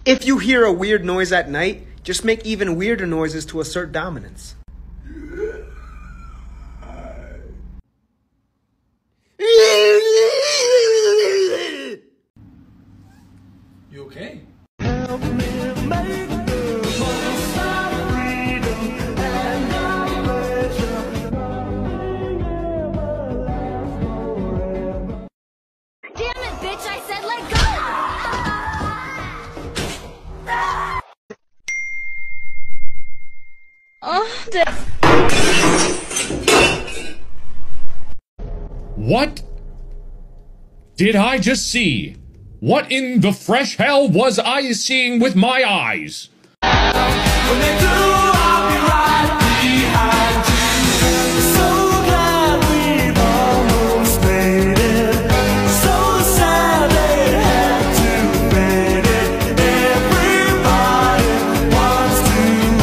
If you hear a weird noise at night, just make even weirder noises to assert dominance. You okay? Help me make the most of freedom and our pleasure. Nothing ever lasts forever. Damn it, bitch! I said let go! What did I just see? What in the fresh hell was I seeing with my eyes? When they do, I'll be right behind you. So glad we've almost made it. So sad they had to fade it. Everybody wants to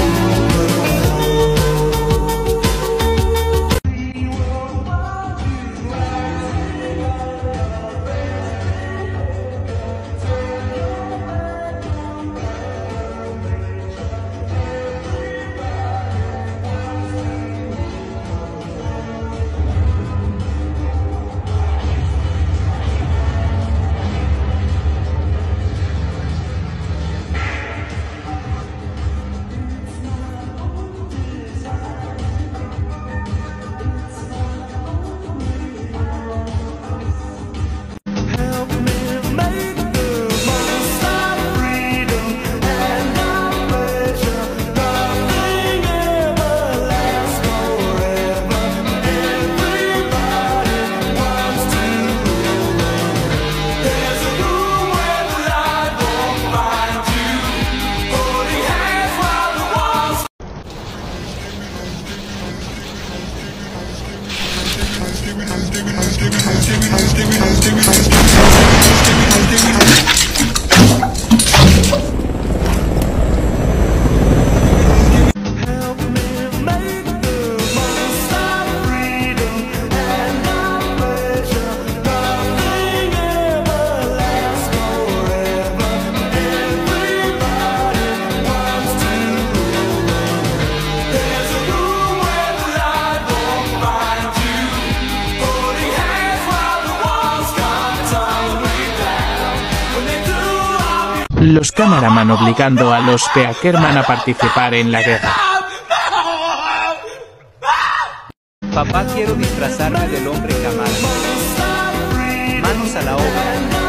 move. We will find you rising up. Help me make the most of freedom and our pleasure. Nothing ever lasts forever. Everybody wants to run. There's a room where the light won't find you. Holding hands while the walls. Help me make the most of freedom and our pleasure. Nothing ever lasts forever. Everybody wants to run. There's a room where the light won't find you. Holding hands while the walls come tumbling down. When they do, I'll be Los Cameraman obligando a los Speakerman a participar en la guerra. Papá, quiero disfrazarme del hombre cámara. Manos a la obra.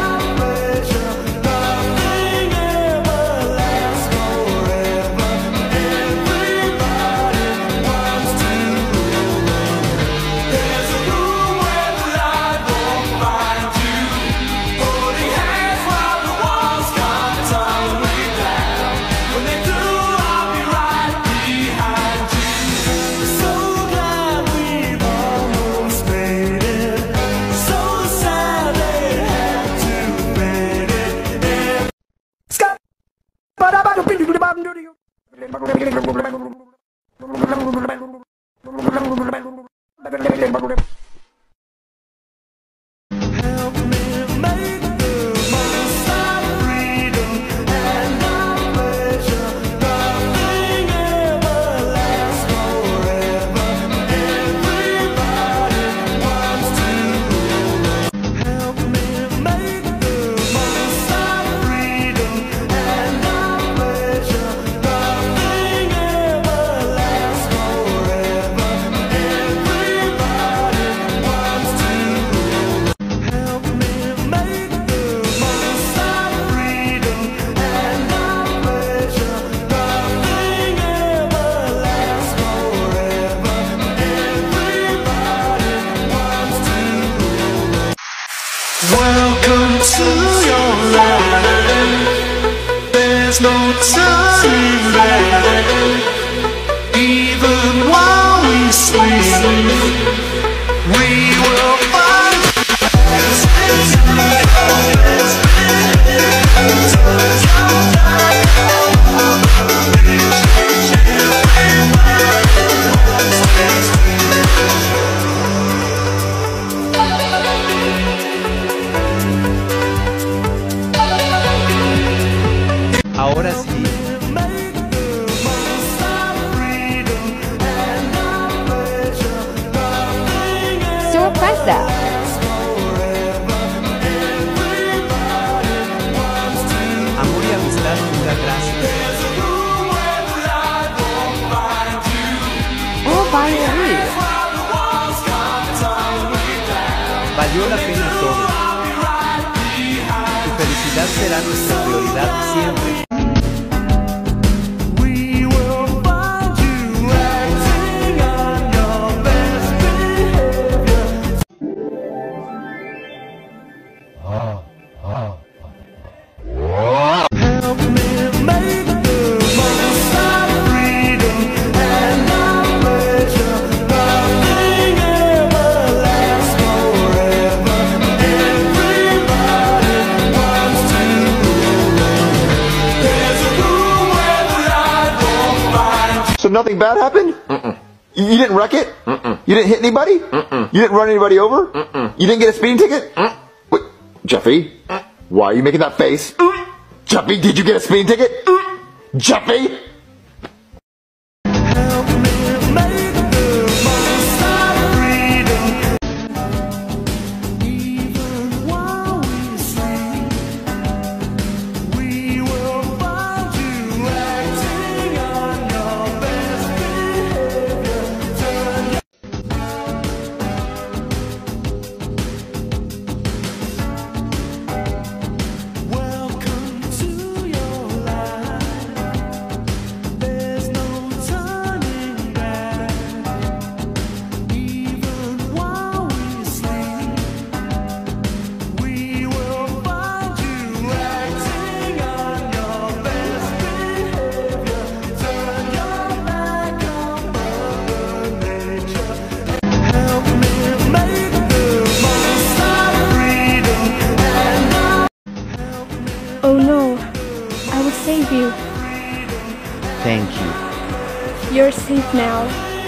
Help me make the most of freedom and our pleasure. Nothing ever lasts forever. Everybody wants to run. Help me make the most of freedom and our pleasure. Nothing ever lasts forever. Everybody wants to run. Help me make the most of freedom and our pleasure. Nothing ever lasts forever. Everybody wants to run. Welcome to your life. There's no time there. Even while we sleep, we will find. Ahora sí. Sorpresa. Amor y amistad, muchas gracias. All by you. Valió la pena todo. Tu felicidad será nuestra prioridad siempre. So nothing bad happened? You didn't wreck it? You didn't hit anybody? You didn't run anybody over? You didn't get a speeding ticket? Wait, Jeffy, why are you making that face? Jeffy, did you get a speeding ticket? Jeffy? Oh no, I will save you. Thank you. You're safe now.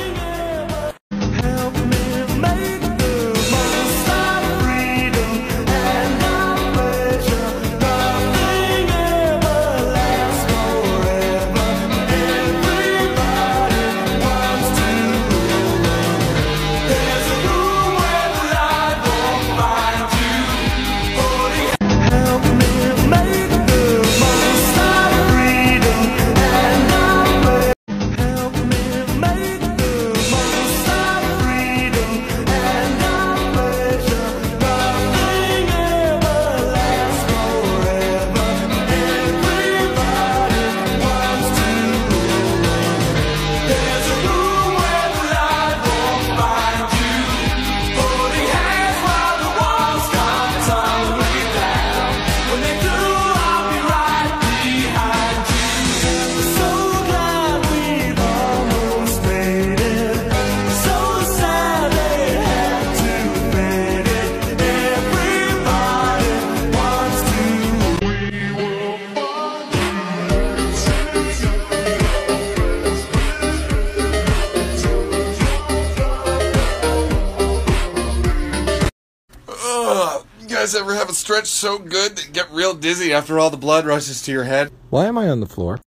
You guys ever have a stretch so good that you get real dizzy after all the blood rushes to your head? Why am I on the floor?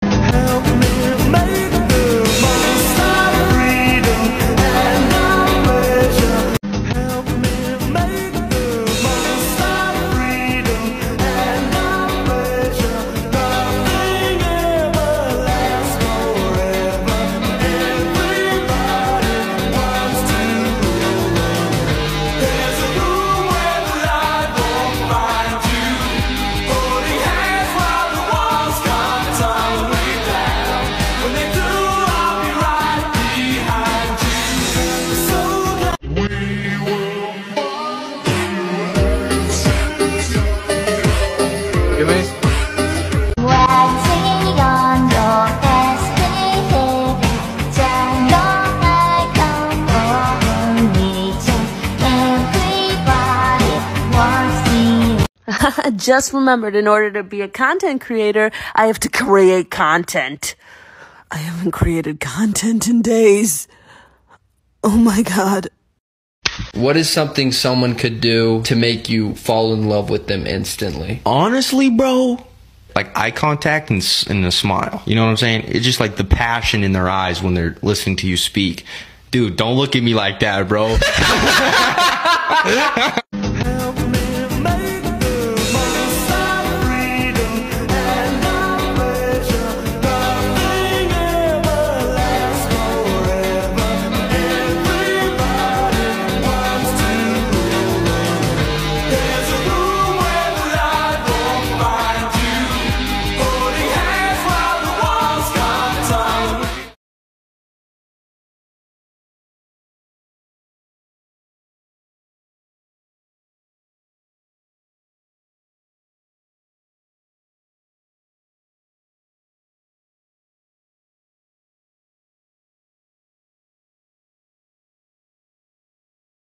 Just remembered, in order to be a content creator, I have to create content. I haven't created content in days. Oh my God. What is something someone could do to make you fall in love with them instantly? Honestly, bro, like eye contact and a smile. You know what I'm saying? It's just like the passion in their eyes when they're listening to you speak. Dude, don't look at me like that, bro.